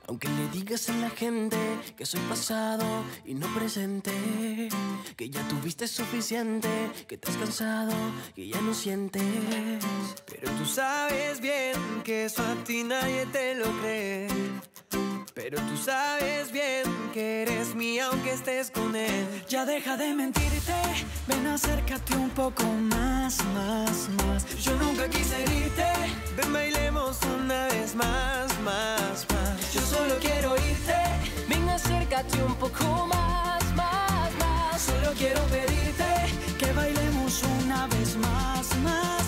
Aunque le digas a la gente que soy pasado y no presente, que ya tuviste suficiente, que te has cansado, que ya no sientes. Pero tú sabes bien que eso a ti nadie te lo cree. Pero tú sabes bien que eres mía aunque estés con él. Ya deja de mentirte, ven acércate un poco más, más, más. Yo nunca quise herirte, ven bailemos una vez más, más, más. Yo solo quiero irte, Ven, acércate un poco más, más, más. Solo quiero pedirte que bailemos una vez más, más,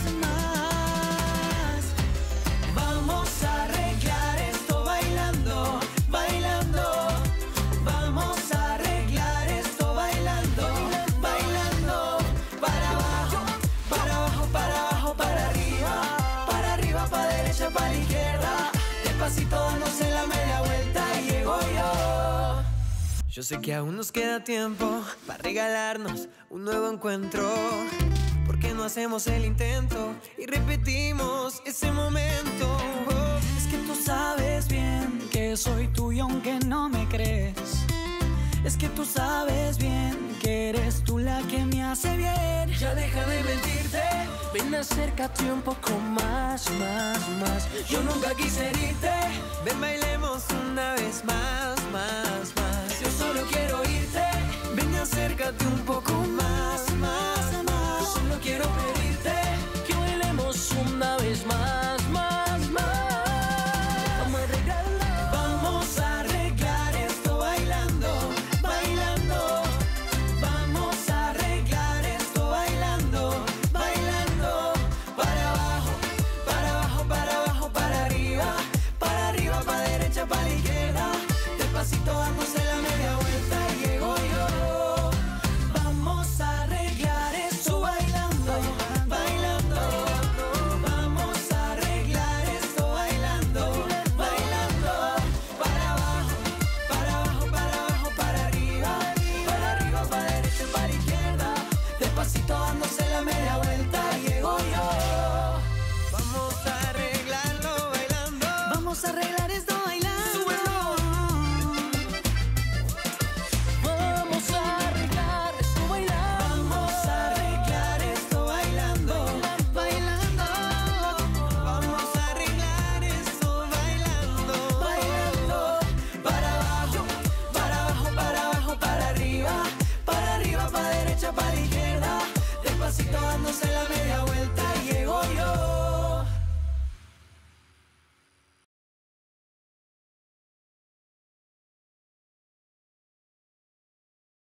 más. Vamos a arreglar esto bailando, bailando. Vamos a arreglar esto bailando, bailando. Para abajo, para abajo, para abajo, para arriba, para derecha, para la izquierda. Despacito dándose la media vuelta y llego yo. Yo sé que aún nos queda tiempo para regalarnos un nuevo encuentro. ¿Por qué no hacemos el intento y repetimos ese momento? Es que tú sabes bien que soy tuyo aunque no me crees. Es que tú sabes bien que eres tú la que me hace bien. Ya deja de mentirte, Ven, acércate un poco más, más, más. yo nunca quise herirte. Ven bailemos una vez más, más, más. Yo solo quiero irte, ven acércate un poco más, más, más. Yo solo quiero pedirte Que bailemos una vez más, más, más. Vamos a arreglarlo. Vamos a arreglar esto bailando, bailando. Vamos a arreglar esto bailando, bailando. Para abajo, para abajo, para abajo, para arriba, para derecha, para la izquierda. Despacito dándose la media vuelta y llego yo. Vamos a arreglar esto bailando, bailando. Vamos a arreglar esto bailando, bailando. Para abajo, para abajo, para abajo, para arriba, para derecha, para la izquierda. Despacito dándose la media vuelta y llego yo. Vamos a arreglarlo bailando. Vamos a arreglar